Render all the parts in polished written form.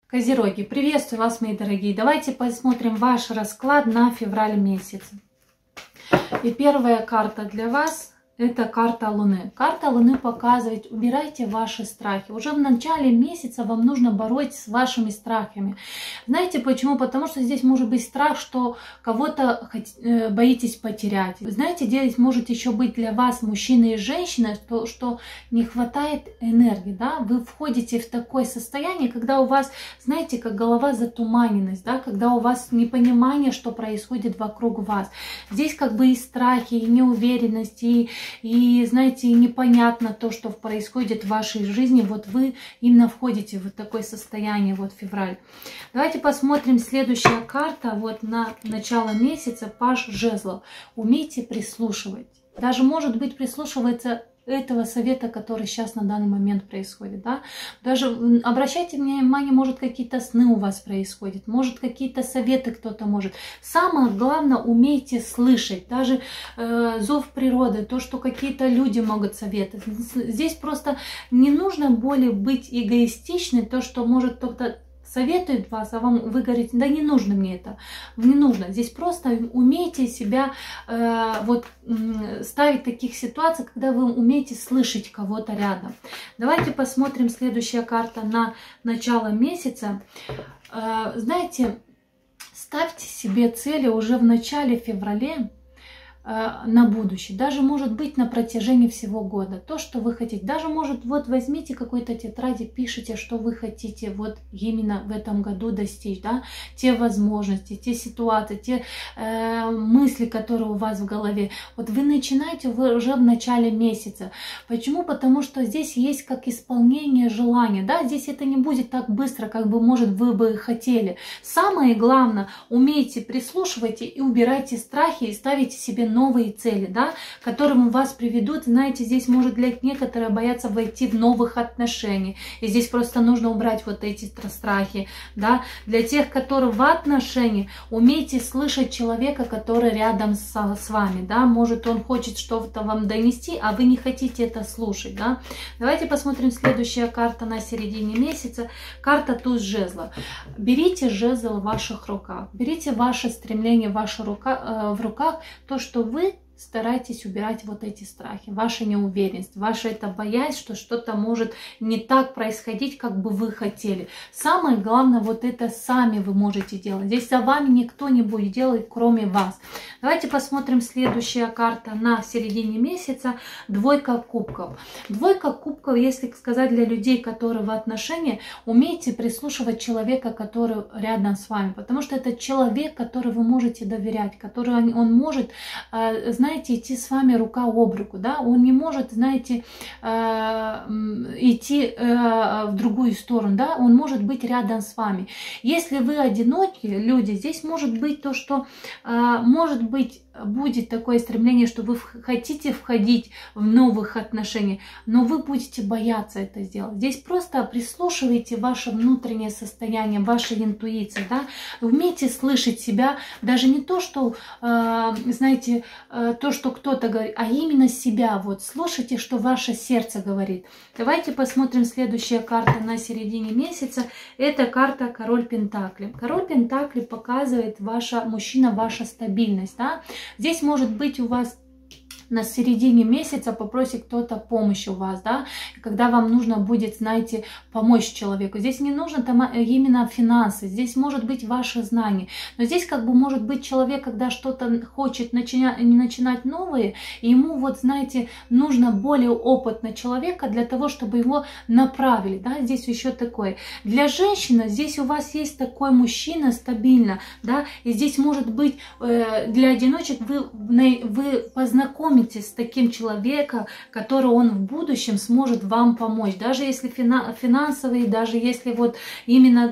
Козероги, приветствую вас, мои дорогие. Давайте посмотрим ваш расклад на февраль месяц. И первая карта для вас – это карта Луны. Карта Луны показывает: убирайте ваши страхи. Уже в начале месяца вам нужно бороться с вашими страхами. Знаете почему? Потому что здесь может быть страх, что кого-то боитесь потерять. Знаете, здесь может еще быть для вас, мужчина и женщина, что не хватает энергии. Да? Вы входите в такое состояние, когда у вас, знаете, как голова затуманенность, да? Когда у вас непонимание, что происходит вокруг вас. Здесь как бы и страхи, и неуверенность, и знаете, непонятно то, что происходит в вашей жизни. Вот вы именно входите в такое состояние, вот февраль. Давайте посмотрим следующая карта, вот на начало месяца, паж жезлов. Умейте прислушивать. Даже, может быть, прислушивается этого совета, который сейчас на данный момент происходит, да. Даже обращайте внимание, может, какие-то сны у вас происходят, может, какие-то советы кто-то может. Самое главное, умейте слышать, даже зов природы, то, что какие-то люди могут советовать. Здесь просто не нужно более быть эгоистичной, то, что может кто-то советует вас, а вы говорите: да не нужно мне это, не нужно. Здесь просто умейте себя ставить в таких ситуациях, когда вы умеете слышать кого-то рядом. Давайте посмотрим следующая карта на начало месяца. Знаете, ставьте себе цели уже в начале февраля на будущее, даже может быть на протяжении всего года, то, что вы хотите. Даже может, вот возьмите какой-то тетради, пишите, что вы хотите вот именно в этом году достичь, да, те возможности, те ситуации, те мысли, которые у вас в голове. Вот вы начинаете уже в начале месяца. Почему? Потому что здесь есть как исполнение желания, да, здесь это не будет так быстро, как бы, может, вы бы хотели. Самое главное, умейте прислушивайте и убирайте страхи и ставите себе новые цели, да, к которым вас приведут. Знаете, здесь может для некоторых бояться войти в новых отношений. И здесь просто нужно убрать вот эти страхи, да. Для тех, которые в отношениях, умейте слышать человека, который рядом с вами, да. Может, он хочет что-то вам донести, а вы не хотите это слушать, да. Давайте посмотрим следующая карта на середине месяца. Карта туз жезлов. Берите жезл в ваших руках. Берите ваше стремление в руках, то, что вы старайтесь убирать вот эти страхи, ваша неуверенность, ваша эта боязнь, что что-то может не так происходить, как бы вы хотели. Самое главное, вот это сами вы можете делать. Здесь за вами никто не будет делать, кроме вас. Давайте посмотрим следующая карта на середине месяца. Двойка кубков. Двойка кубков, если сказать для людей, которые в отношениях, умейте прислушивать человека, который рядом с вами, потому что это человек, который вы можете доверять, который он может, знаете, идти с вами рука об руку, да, он не может, знаете, идти в другую сторону, да, он может быть рядом с вами. Если вы одинокие люди, здесь может быть то, что, может быть, будет такое стремление, что вы хотите входить в новых отношениях, но вы будете бояться это сделать. Здесь просто прислушивайте ваше внутреннее состояние, ваша интуиция, да, умейте слышать себя, даже не то, что, знаете, то, что кто-то говорит, а именно себя, вот, слушайте, что ваше сердце говорит. Давайте посмотрим следующая карта на середине месяца, это карта Король Пентаклей. Король Пентаклей показывает мужчина, ваша стабильность, да. Здесь может быть у вас на середине месяца попросит кто-то помощи у вас, да, когда вам нужно будет, знаете, помочь человеку. Здесь не нужно там именно финансы, здесь может быть ваше знание, но здесь как бы может быть человек, когда что-то хочет начинать новое, и ему, вот знаете, нужно более опытного человека для того, чтобы его направили, да, здесь еще такое. Для женщины здесь у вас есть такой мужчина стабильно, да, и здесь может быть для одиночек вы познакомитесь с таким человеком, который он в будущем сможет вам помочь, даже если финансовый, даже если вот именно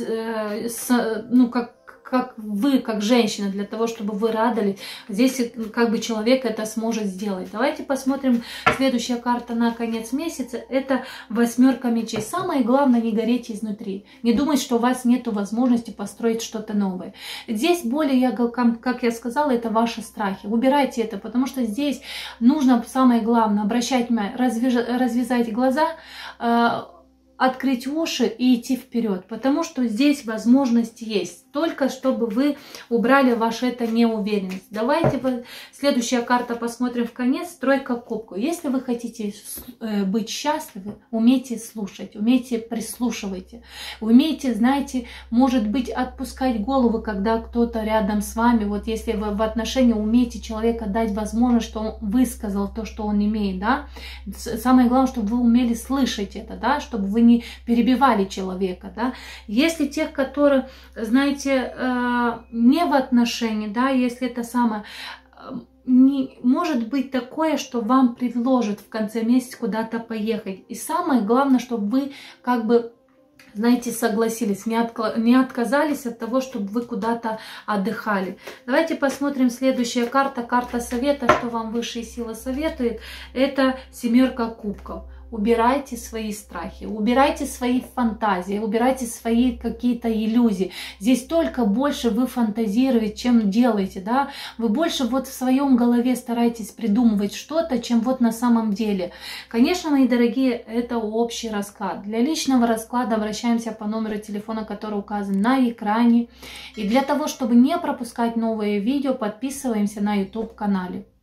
ну как вы, как женщина, для того, чтобы вы радовались, здесь как бы человек это сможет сделать. Давайте посмотрим следующая карта на конец месяца, это восьмерка мечей. Самое главное, не гореть изнутри, не думать, что у вас нет возможности построить что-то новое. Здесь более, как я сказала, это ваши страхи. Убирайте это, потому что здесь нужно, самое главное, обращать внимание, развязать глаза, открыть уши и идти вперед, потому что здесь возможность есть, только чтобы вы убрали вашу это неуверенность. Давайте следующая карта посмотрим в конец, тройка кубков. Если вы хотите быть счастливы, умейте слушать, умейте прислушивайте, умейте, знаете, может быть, отпускать голову, когда кто-то рядом с вами, вот если вы в отношении умеете человека дать возможность, что он высказал то, что он имеет, да, самое главное, чтобы вы умели слышать это, да, чтобы вы не перебивали человека, да. Если тех, которые, знаете, не в отношении, да, если это самое, не, может быть такое, что вам предложат в конце месяца куда-то поехать. И самое главное, чтобы вы как бы, знаете, согласились, не отказались от того, чтобы вы куда-то отдыхали. Давайте посмотрим следующая карта, карта совета, что вам высшие силы советует. Это семерка кубков. Убирайте свои страхи, убирайте свои фантазии, убирайте свои какие-то иллюзии. Здесь только больше вы фантазируете, чем делаете, да. Вы больше вот в своем голове стараетесь придумывать что-то, чем вот на самом деле. Конечно, мои дорогие, это общий расклад. Для личного расклада обращаемся по номеру телефона, который указан на экране. И для того, чтобы не пропускать новые видео, подписываемся на YouTube канале.